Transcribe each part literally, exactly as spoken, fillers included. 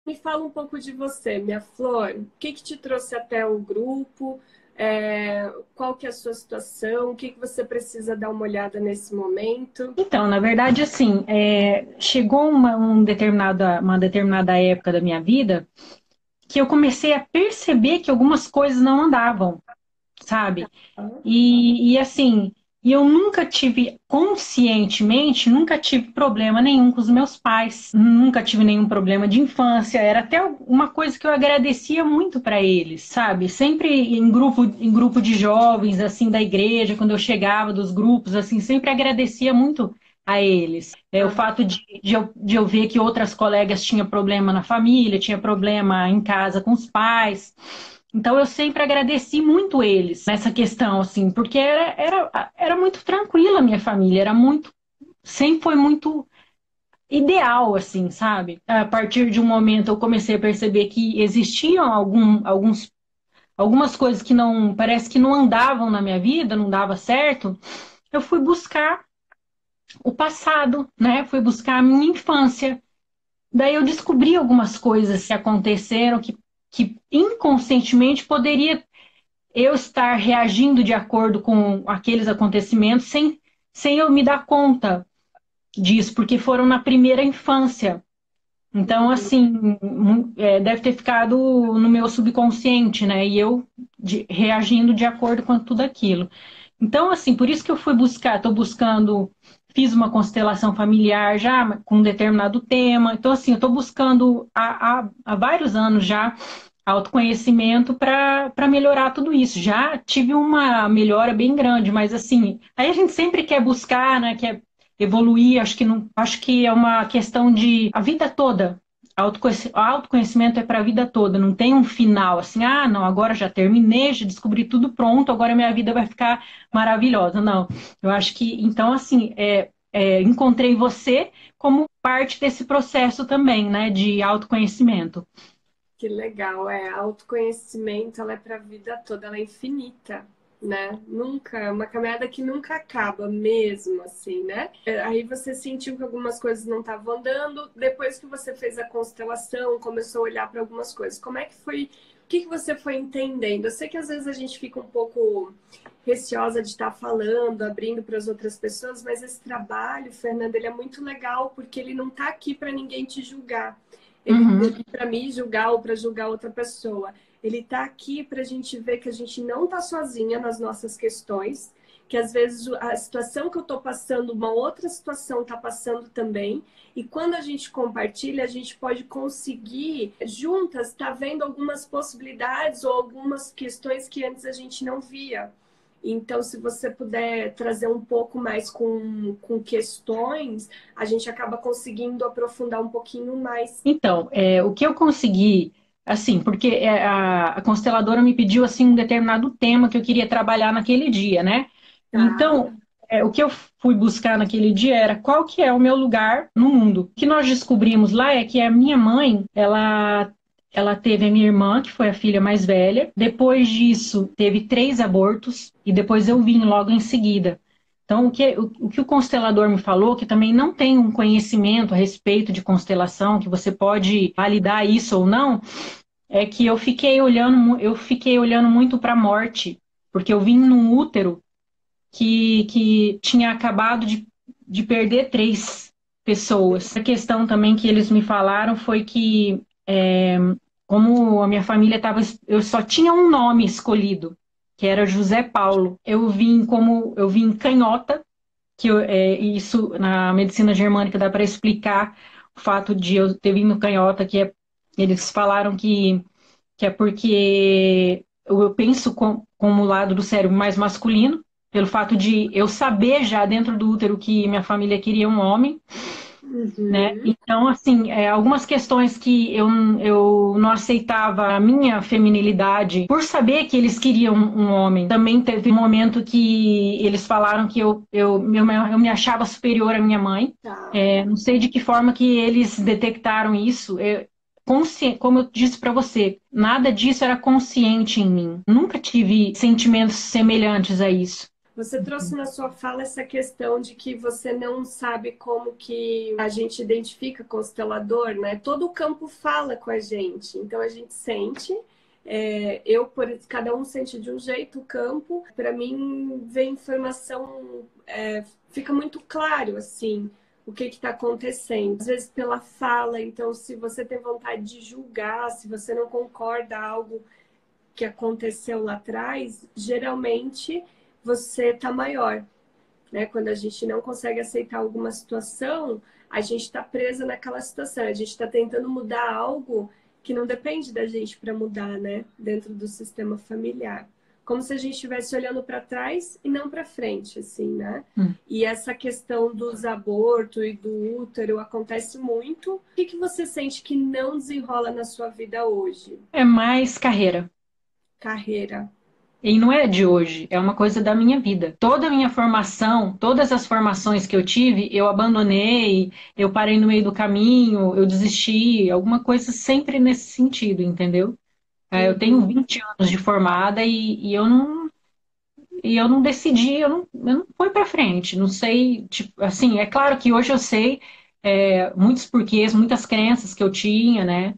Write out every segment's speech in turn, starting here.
Me fala um pouco de você, minha flor. O que que te trouxe até o grupo? É, qual que é a sua situação? O que que você precisa dar uma olhada nesse momento? Então, na verdade, assim, é, chegou uma, um determinada, uma determinada época da minha vida que eu comecei a perceber que algumas coisas não andavam, sabe? E, e assim, e eu nunca tive, conscientemente, nunca tive problema nenhum com os meus pais, nunca tive nenhum problema de infância, era até uma coisa que eu agradecia muito para eles, sabe? Sempre em grupo, em grupo de jovens, assim, da igreja, quando eu chegava dos grupos, assim, sempre agradecia muito a eles. É, o Ah, fato de, de, eu, de eu ver que outras colegas tinham problema na família, tinha problema em casa com os pais. Então eu sempre agradeci muito eles nessa questão, assim, porque era, era, era muito tranquila a minha família, era muito, sempre foi muito ideal, assim, sabe? A partir de um momento eu comecei a perceber que existiam algum, alguns, algumas coisas que não, parece que não andavam na minha vida, não dava certo. Eu fui buscar o passado, né? Fui buscar a minha infância. Daí eu descobri algumas coisas que aconteceram que, que inconscientemente poderia eu estar reagindo de acordo com aqueles acontecimentos sem, sem eu me dar conta disso, porque foram na primeira infância. Então, uhum. assim, é, deve ter ficado no meu subconsciente, né? E eu de, reagindo de acordo com tudo aquilo. Então, assim, por isso que eu fui buscar, estou buscando, fiz uma constelação familiar já com um determinado tema. Então, assim, eu estou buscando há, há, há vários anos já autoconhecimento para para melhorar tudo isso. Já tive uma melhora bem grande, mas assim, aí a gente sempre quer buscar, né? Quer evoluir, acho que não, acho que é uma questão de a vida toda. Autoconhecimento é para a vida toda, não tem um final assim, ah, não, agora já terminei, já descobri tudo pronto, agora minha vida vai ficar maravilhosa. Não, eu acho que, então, assim, é, é, encontrei você como parte desse processo também, né, de autoconhecimento. Que legal, é, autoconhecimento, ela é para a vida toda, ela é infinita, né? Nunca, é uma caminhada que nunca acaba mesmo, assim, né? É, aí você sentiu que algumas coisas não estavam andando, depois que você fez a constelação, começou a olhar para algumas coisas. Como é que foi? O que que você foi entendendo? Eu sei que às vezes a gente fica um pouco receosa de estar falando, abrindo para as outras pessoas, mas esse trabalho, Fernanda, ele é muito legal porque ele não está aqui para ninguém te julgar. Ele Uhum. para mim julgar ou para julgar outra pessoa. Ele está aqui para a gente ver que a gente não está sozinha nas nossas questões, que às vezes a situação que eu estou passando, uma outra situação está passando também, e quando a gente compartilha, a gente pode conseguir juntas estar tá vendo algumas possibilidades ou algumas questões que antes a gente não via. Então, se você puder trazer um pouco mais com, com questões, a gente acaba conseguindo aprofundar um pouquinho mais. Então, é, o que eu consegui, assim, porque é, a, a consteladora me pediu assim um determinado tema que eu queria trabalhar naquele dia, né? Tá? Então, é, o que eu fui buscar naquele dia era qual que é o meu lugar no mundo. O que nós descobrimos lá é que a minha mãe, ela ela teve a minha irmã, que foi a filha mais velha. Depois disso, teve três abortos e depois eu vim logo em seguida. Então, o que, o, o que o constelador me falou, que também não tem um conhecimento a respeito de constelação, que você pode validar isso ou não, é que eu fiquei olhando, eu fiquei olhando muito para a morte, porque eu vim num útero que, que tinha acabado de, de perder três pessoas. A questão também que eles me falaram foi que, é, como a minha família estava, eu só tinha um nome escolhido, que era José Paulo. Eu vim como, eu vim canhota, que eu, é, isso na medicina germânica dá para explicar o fato de eu ter vindo canhota, que é, eles falaram que, que é porque eu, eu penso com, com o lado do cérebro mais masculino, pelo fato de eu saber já dentro do útero que minha família queria um homem, né? Uhum. Então, assim, é, algumas questões que eu, eu não aceitava a minha feminilidade por saber que eles queriam um homem. Também teve um momento que eles falaram que eu, eu, eu, eu me achava superior à minha mãe. Tá. É, não sei de que forma que eles detectaram isso. Eu, consci... Como eu disse para você, nada disso era consciente em mim. Nunca tive sentimentos semelhantes a isso. Você trouxe na sua fala essa questão de que você não sabe como que a gente identifica constelador, né? Todo o campo fala com a gente, então a gente sente. É, eu, por cada um sente de um jeito o campo. Para mim, vem informação, é, fica muito claro assim o que está acontecendo. Às vezes pela fala, então se você tem vontade de julgar, se você não concorda algo que aconteceu lá atrás, geralmente você está maior, né? Quando a gente não consegue aceitar alguma situação, a gente está presa naquela situação, a gente está tentando mudar algo que não depende da gente para mudar, né? Dentro do sistema familiar. Como se a gente estivesse olhando para trás e não para frente, assim, né? Hum. E essa questão dos abortos e do útero acontece muito. O que, que você sente que não desenrola na sua vida hoje? É mais carreira. Carreira. E não é de hoje, é uma coisa da minha vida. Toda a minha formação, todas as formações que eu tive, eu abandonei, eu parei no meio do caminho, eu desisti, alguma coisa sempre nesse sentido, entendeu? Uhum. Eu tenho vinte anos de formada e, e eu não e eu não decidi, eu não, eu não fui para frente, não sei, tipo, assim, é claro que hoje eu sei é, muitos porquês, muitas crenças que eu tinha, né?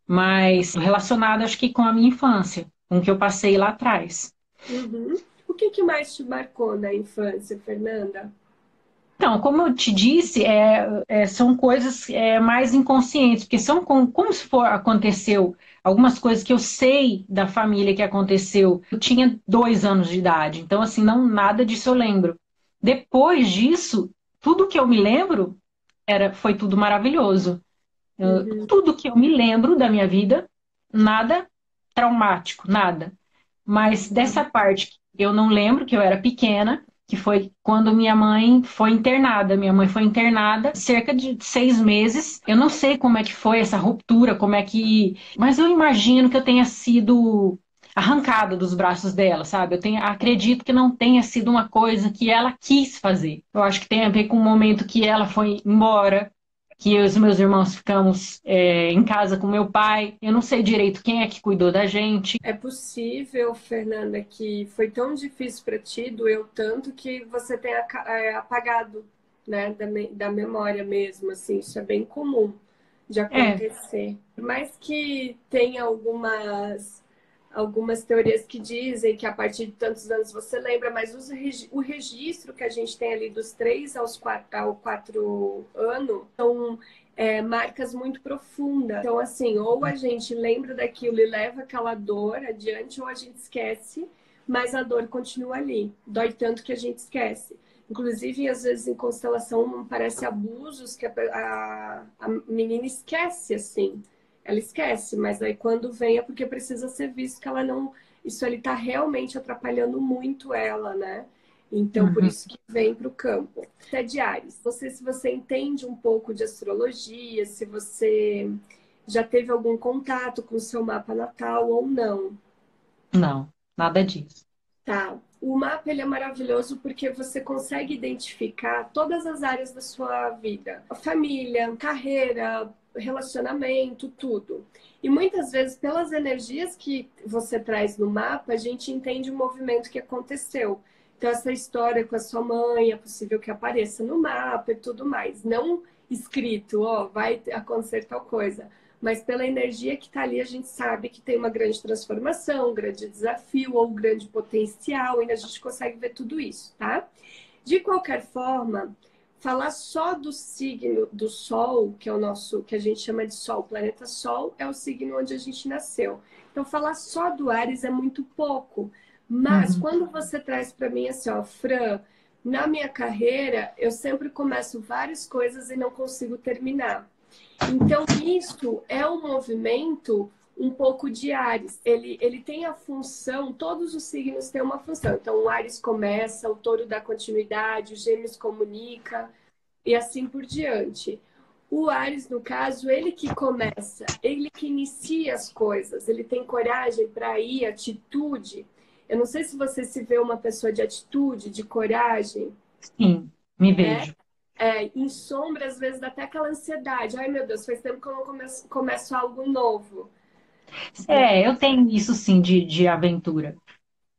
Mas relacionado, acho que com a minha infância, com o que eu passei lá atrás. Uhum. O que, que mais te marcou na infância, Fernanda? Então, como eu te disse, é, é, são coisas é, mais inconscientes, porque são como, como se for aconteceu algumas coisas que eu sei da família que aconteceu. Eu tinha dois anos de idade, então assim, não nada disso eu lembro. Depois disso, tudo que eu me lembro era, foi tudo maravilhoso. Uhum. Tudo que eu me lembro da minha vida, nada traumático, nada. Mas dessa parte eu não lembro, que eu era pequena, que foi quando minha mãe foi internada. Minha mãe foi internada cerca de seis meses. Eu não sei como é que foi essa ruptura, como é que... Mas eu imagino que eu tenha sido arrancada dos braços dela, sabe? Eu tenho, acredito que não tenha sido uma coisa que ela quis fazer. Eu acho que tem a ver com o momento que ela foi embora, que eu e os meus irmãos ficamos é, em casa com meu pai. Eu não sei direito quem é que cuidou da gente. É possível, Fernanda, que foi tão difícil para ti, doeu tanto, que você tenha apagado, né, da, da memória mesmo, assim, isso é bem comum de acontecer. É. Por mais que tenha algumas... algumas teorias que dizem que a partir de tantos anos você lembra, mas os, o registro que a gente tem ali dos três aos quatro, ao quatro anos são é, marcas muito profundas. Então, assim, ou a gente lembra daquilo e leva aquela dor adiante, ou a gente esquece, mas a dor continua ali. Dói tanto que a gente esquece. Inclusive, às vezes, em constelação, parece abusos que a, a, a menina esquece, assim. Ela esquece, mas aí quando vem é porque precisa ser visto que ela não... Isso ali tá realmente atrapalhando muito ela, né? Então, uhum. Por isso que vem para o campo. É de Áries. Não sei se você entende um pouco de astrologia, se você já teve algum contato com o seu mapa natal ou não. Não, nada disso. Tá. O mapa ele é maravilhoso porque você consegue identificar todas as áreas da sua vida. A família, carreira, relacionamento, tudo. E muitas vezes, pelas energias que você traz no mapa, a gente entende o movimento que aconteceu. Então, essa história com a sua mãe, é possível que apareça no mapa e tudo mais. Não escrito, ó, vai acontecer tal coisa. Mas pela energia que está ali, a gente sabe que tem uma grande transformação, um grande desafio ou um grande potencial, e a gente consegue ver tudo isso, tá? De qualquer forma, falar só do signo do Sol, que é o nosso, que a gente chama de Sol, o planeta Sol, é o signo onde a gente nasceu. Então, falar só do Áries é muito pouco. Mas, uhum. Quando você traz para mim assim, ó, Fran, na minha carreira, eu sempre começo várias coisas e não consigo terminar. Então, isso é um movimento um pouco de Áries. Ele, ele tem a função, todos os signos têm uma função. Então, o Áries começa, o Touro dá continuidade, o Gêmeos comunica e assim por diante. O Áries, no caso, ele que começa, ele que inicia as coisas, ele tem coragem para ir, atitude. Eu não sei se você se vê uma pessoa de atitude, de coragem. Sim, me vejo. É? É, em sombra, às vezes, dá até aquela ansiedade. Ai, meu Deus, faz tempo que eu não começo, começo algo novo. É, eu tenho isso sim de, de aventura.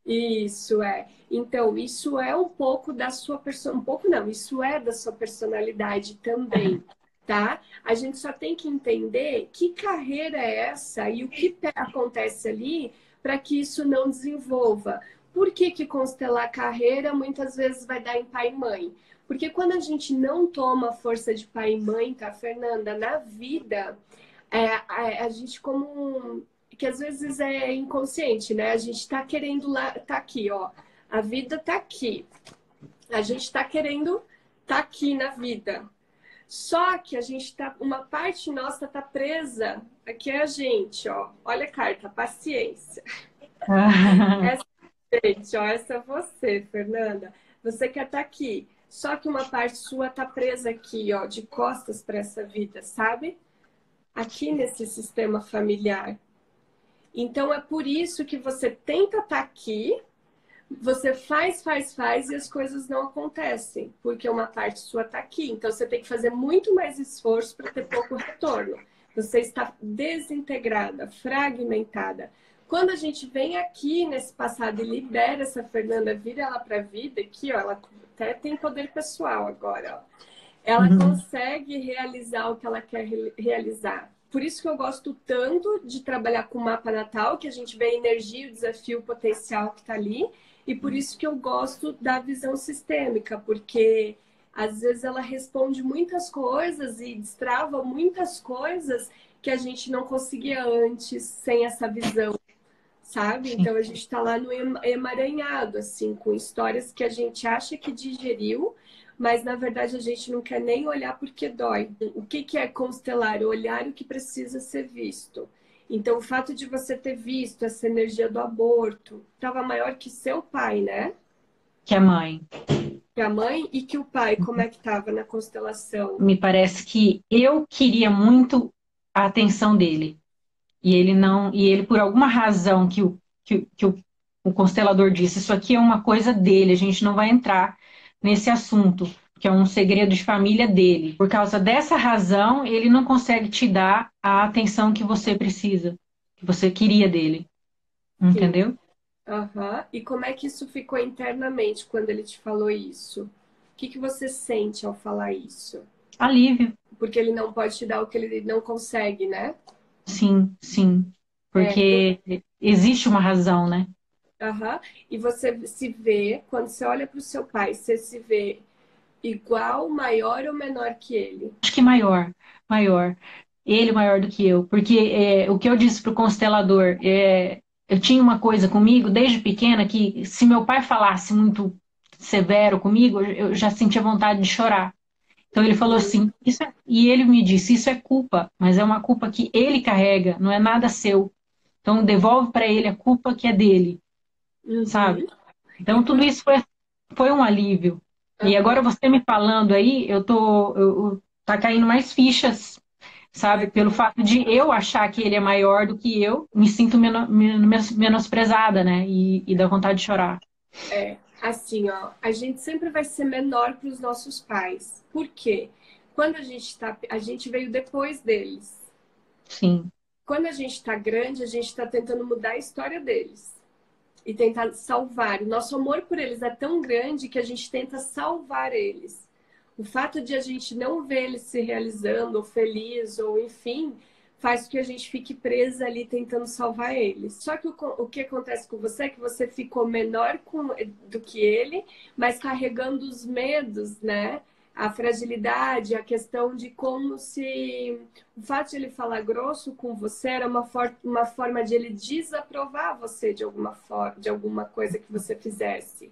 Isso é. Então, isso é um pouco da sua pessoa, um pouco não, isso é da sua personalidade também, tá? A gente só tem que entender que carreira é essa e o que pe- acontece ali para que isso não desenvolva. Por que que constelar carreira muitas vezes vai dar em pai e mãe? Porque quando a gente não toma força de pai e mãe, tá, Fernanda, na vida, é, a, a gente como um- que às vezes é inconsciente, né? A gente tá querendo lá, tá aqui, ó. A vida tá aqui. A gente tá querendo tá aqui na vida. Só que a gente tá, uma parte nossa tá presa. Aqui é a gente, ó. Olha a carta, paciência. Essa gente, ó, essa é você, Fernanda. Você quer estar aqui. Só que uma parte sua tá presa aqui, ó, de costas para essa vida, sabe? Aqui nesse sistema familiar. Então é por isso que você tenta estar aqui, você faz, faz, faz e as coisas não acontecem, porque uma parte sua está aqui. Então você tem que fazer muito mais esforço para ter pouco retorno. Você está desintegrada, fragmentada. Quando a gente vem aqui nesse passado e libera essa Fernanda, vira ela para a vida, aqui, ó, ela até tem poder pessoal agora, ó. Ela Uhum. consegue realizar o que ela quer realizar. Por isso que eu gosto tanto de trabalhar com o mapa natal, que a gente vê a energia, o desafio, o potencial que está ali, e por isso que eu gosto da visão sistêmica, porque às vezes ela responde muitas coisas e destrava muitas coisas que a gente não conseguia antes sem essa visão, sabe? Sim. Então a gente está lá no emaranhado, assim, com histórias que a gente acha que digeriu, mas na verdade a gente não quer nem olhar porque dói. O que, que é constelar? Olhar o que precisa ser visto. Então o fato de você ter visto essa energia do aborto estava maior que seu pai, né? Que a mãe. Que a mãe e que o pai, como é que estava na constelação? Me parece que eu queria muito a atenção dele. E ele não, e ele, por alguma razão que o, que, que o, o constelador disse, isso aqui é uma coisa dele, a gente não vai entrar nesse assunto, que é um segredo de família dele. Por causa dessa razão, ele não consegue te dar a atenção que você precisa, que você queria dele. Sim. Entendeu? Aham. E como é que isso ficou internamente quando ele te falou isso? O que, que você sente ao falar isso? Alívio, Porque ele não pode te dar o que ele não consegue, né? sim, sim. É, eu, Porque existe uma razão, né? aham. E você se vê, quando você olha para o seu pai, você se vê igual, maior ou menor que ele? Acho que maior, maior. Ele maior do que eu. Porque é, o que eu disse para o constelador, é, eu tinha uma coisa comigo desde pequena que se meu pai falasse muito severo comigo, eu já sentia vontade de chorar. Então ele falou Uhum, assim, isso é- e ele me disse, isso é culpa, mas é uma culpa que ele carrega, não é nada seu. Então devolve para ele a culpa que é dele, sabe? uhum. E Então por... tudo isso foi, foi um alívio. E agora Aham, você me falando aí, eu tô, eu, eu- tá caindo mais fichas, sabe? Pelo legal. fato de eu achar que ele é maior do que eu, me sinto meno- menos- menosprezada, né? E, e dá vontade de chorar. É, assim, ó, a gente sempre vai ser menor para os nossos pais. Por quê? Quando a gente tá, a gente veio depois deles. Sim. Quando a gente está grande, a gente está tentando mudar a história deles e tentar salvar. O nosso amor por eles é tão grande que a gente tenta salvar eles. O fato de a gente não ver eles se realizando, ou feliz, ou enfim, faz com que a gente fique presa ali tentando salvar eles. Só que o, o que acontece com você é que você ficou menor com, do que ele, mas carregando os medos, né? A fragilidade, a questão de como se o fato de ele falar grosso com você era uma, for uma forma de ele desaprovar você de alguma forma, de alguma coisa que você fizesse.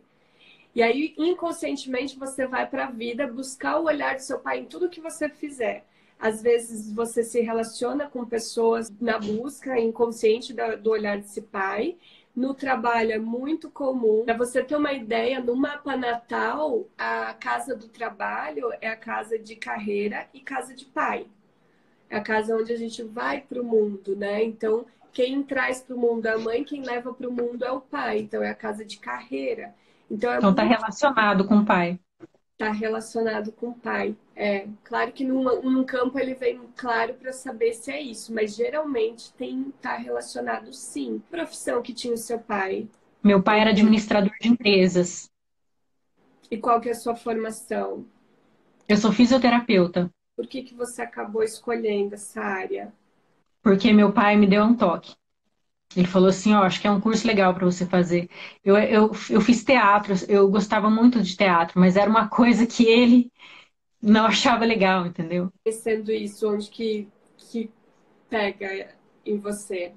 E aí, inconscientemente, você vai para a vida buscar o olhar do seu pai em tudo que você fizer. Às vezes, você se relaciona com pessoas na busca inconsciente do olhar desse pai. No trabalho é muito comum. Para você ter uma ideia, no mapa natal, a casa do trabalho é a casa de carreira e casa de pai. É a casa onde a gente vai para o mundo, né? Então, quem traz para o mundo é a mãe, quem leva para o mundo é o pai. Então, é a casa de carreira. Então, é Então tá muito relacionado com o pai. tá relacionado com o pai. É, claro que num, num campo ele vem claro para saber se é isso, mas geralmente tem tá relacionado sim. Que profissão que tinha o seu pai? Meu pai era Uhum. administrador de empresas. E qual que é a sua formação? Eu sou fisioterapeuta, Por que que você acabou escolhendo essa área? porque meu pai me deu um toque. Ele falou assim, ó, acho que é um curso legal para você fazer. Eu, eu, eu fiz teatro, eu gostava muito de teatro, mas era uma coisa que ele não achava legal, entendeu? Sendo isso, onde que, que pega em você?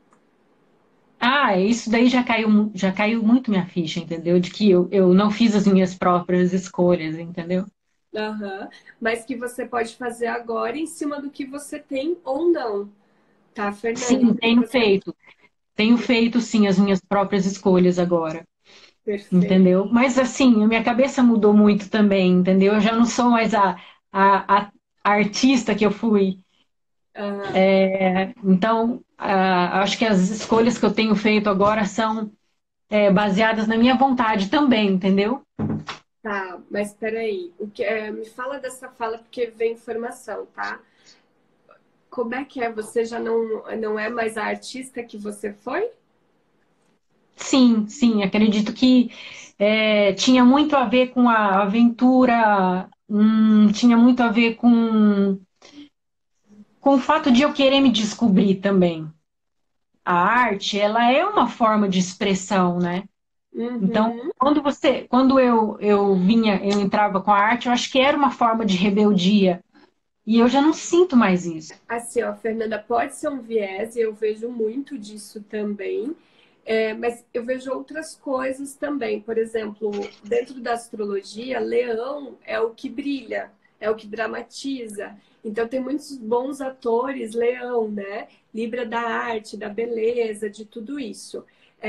Ah, isso daí já caiu, mu- já caiu muito minha ficha, entendeu? De que eu, eu não fiz as minhas próprias escolhas, entendeu? Aham. Mas que você pode fazer agora em cima do que você tem ou não, tá, Fernanda? Sim, Então tenho você. feito. Tenho feito, sim, as minhas próprias escolhas agora, Perfeito. entendeu? Mas, assim, a minha cabeça mudou muito também, entendeu? Eu já não sou mais a, a, a artista que eu fui. Aham. Então, ah, acho que as escolhas que eu tenho feito agora são é, baseadas na minha vontade também, entendeu? Tá, mas peraí. O que, é, me fala dessa fala porque vem informação, tá? Como é que é? Você já não, não é mais a artista que você foi? Sim, sim, acredito que é, tinha muito a ver com a aventura, hum, tinha muito a ver com, com o fato de eu querer me descobrir também. A arte, ela é uma forma de expressão, né? Então, Uhum. quando você, quando eu, eu vinha, eu entrava com a arte, eu acho que era uma forma de rebeldia. E eu já não sinto mais isso. Assim, ó, Fernanda, pode ser um viés, e eu vejo muito disso também, é, mas eu vejo outras coisas também. Por exemplo, dentro da astrologia, Leão é o que brilha, é o que dramatiza. Então, tem muitos bons atores, Leão, né? Libra da arte, da beleza, de tudo isso.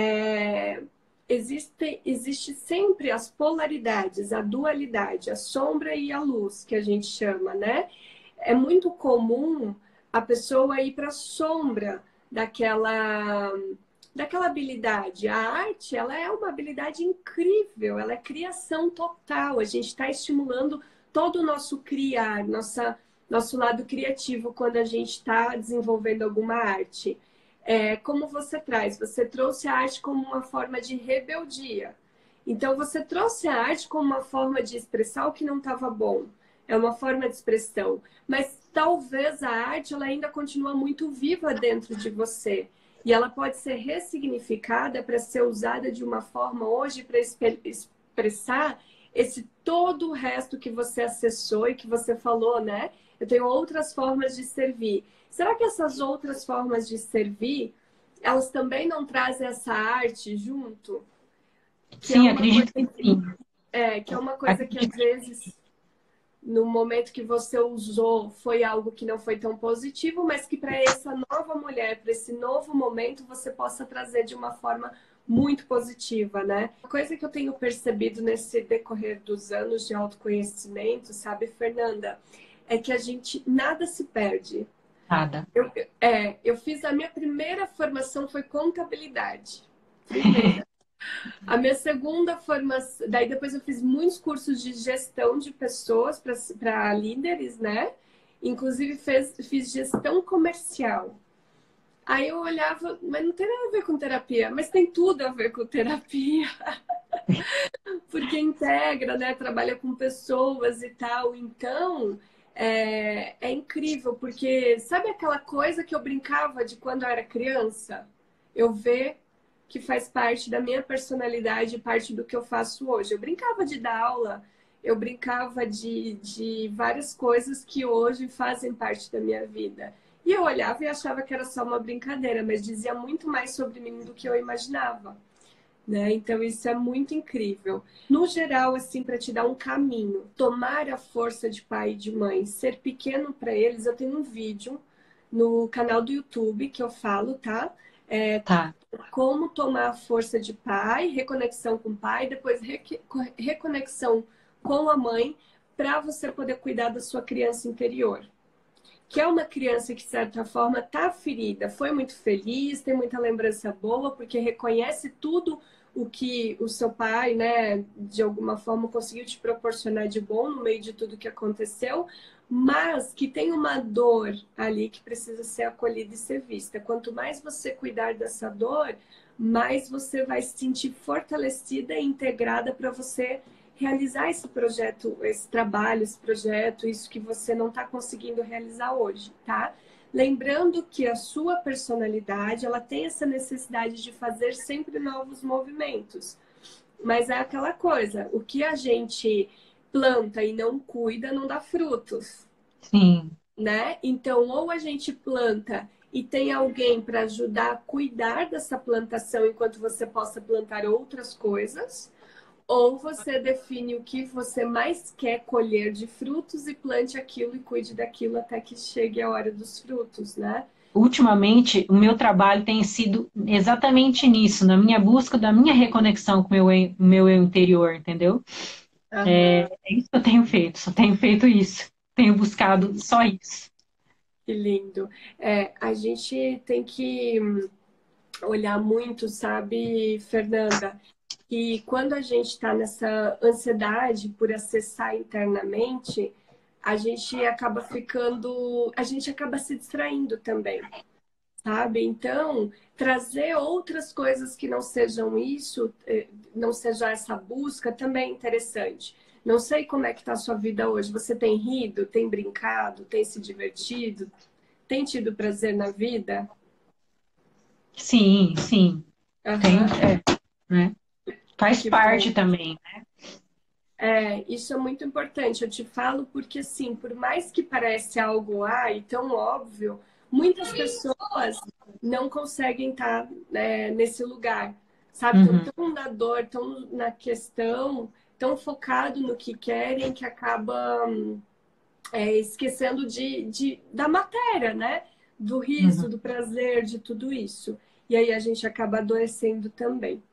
É, existe, existe sempre as polaridades, a dualidade, a sombra e a luz, que a gente chama, né? É muito comum a pessoa ir para a sombra daquela daquela habilidade. A arte, ela é uma habilidade incrível, ela é criação total. A gente está estimulando todo o nosso criar, nossa, nosso lado criativo quando a gente está desenvolvendo alguma arte. É, como você traz? Você trouxe a arte como uma forma de rebeldia. Então, você trouxe a arte como uma forma de expressar o que não estava bom. É uma forma de expressão. Mas talvez a arte ela ainda continua muito viva dentro de você. E ela pode ser ressignificada para ser usada de uma forma hoje para expressar esse todo o resto que você acessou e que você falou, né? Eu tenho outras formas de servir. Será que essas outras formas de servir, elas também não trazem essa arte junto? Que é Sim, uma coisa acredito que que, sim. é, que é uma coisa que às Acredito. vezes no momento que você usou foi algo que não foi tão positivo, mas que para essa nova mulher, para esse novo momento, você possa trazer de uma forma muito positiva, né? Uma coisa que eu tenho percebido nesse decorrer dos anos de autoconhecimento, sabe, Fernanda, é que a gente nada se perde. Nada. Eu, é, eu fiz a minha primeira formação foi contabilidade. Primeira. A minha segunda formação, daí depois eu fiz muitos cursos de gestão de pessoas para líderes, né? Inclusive fez, fiz gestão comercial. Aí eu olhava, mas não tem nada a ver com terapia, mas tem tudo a ver com terapia, porque integra, né? Trabalha com pessoas e tal. Então é, é incrível, porque sabe aquela coisa que eu brincava de quando eu era criança? Eu ver que faz parte da minha personalidade, parte do que eu faço hoje. Eu brincava de dar aula, eu brincava de, de várias coisas que hoje fazem parte da minha vida. E eu olhava e achava que era só uma brincadeira, mas dizia muito mais sobre mim do que eu imaginava. Né? Então isso é muito incrível. No geral, assim, para te dar um caminho, tomar a força de pai e de mãe, ser pequeno para eles, eu tenho um vídeo no canal do YouTube que eu falo, tá? É, Tá. como tomar a força de pai, reconexão com o pai, depois reconexão com a mãe, para você poder cuidar da sua criança interior. Que é uma criança que, de certa forma, está ferida, foi muito feliz, tem muita lembrança boa, porque reconhece tudo o que o seu pai, né, de alguma forma, conseguiu te proporcionar de bom no meio de tudo que aconteceu, mas que tem uma dor ali que precisa ser acolhida e ser vista. Quanto mais você cuidar dessa dor, mais você vai se sentir fortalecida e integrada para você realizar esse projeto, esse trabalho, esse projeto, isso que você não está conseguindo realizar hoje, tá? Lembrando que a sua personalidade, ela tem essa necessidade de fazer sempre novos movimentos. Mas é aquela coisa, o que a gente planta e não cuida não dá frutos. Sim. Né? Então, ou a gente planta e tem alguém para ajudar a cuidar dessa plantação enquanto você possa plantar outras coisas, ou você define o que você mais quer colher de frutos e plante aquilo e cuide daquilo até que chegue a hora dos frutos, né? Ultimamente, o meu trabalho tem sido exatamente nisso, na minha busca da minha reconexão com o meu, eu- meu eu interior, entendeu? É, Aham. é isso que eu tenho feito, só tenho feito isso. Tenho buscado só isso. Que lindo. É, a gente tem que olhar muito, sabe, Fernanda? Que quando a gente está nessa ansiedade por acessar internamente, a gente acaba ficando, a gente acaba se distraindo também, sabe? Então, trazer outras coisas que não sejam isso, eh, não seja essa busca, também é interessante. Não sei como é que está a sua vida hoje. Você tem rido, tem brincado, tem se divertido, tem tido prazer na vida? Sim, sim, tenho, Aham, é, né? Faz que parte bom. também. É, isso é muito importante. Eu te falo porque, assim, por mais que pareça algo ai, tão óbvio, muitas pessoas não conseguem estar, né, nesse lugar, sabe? Estão Uhum, tão na dor, tão na questão, tão focado no que querem que acabam é, esquecendo de, de, da matéria, né? Do riso, uhum. do prazer, de tudo isso. E aí a gente acaba adoecendo também.